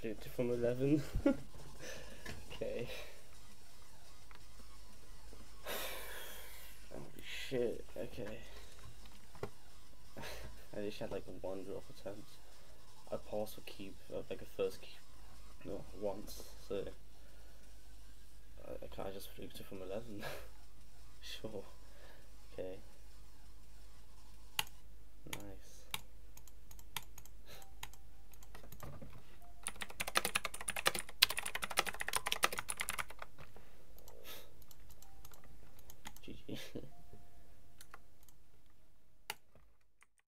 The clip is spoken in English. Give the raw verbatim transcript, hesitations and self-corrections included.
fluked it from eleven. Okay. Holy shit, okay. I just had like one drop attempt. I passed a cube, uh, like a first cube, no, once, so I, I kind of just fluked it from eleven. Sure. Okay. Nice. G G.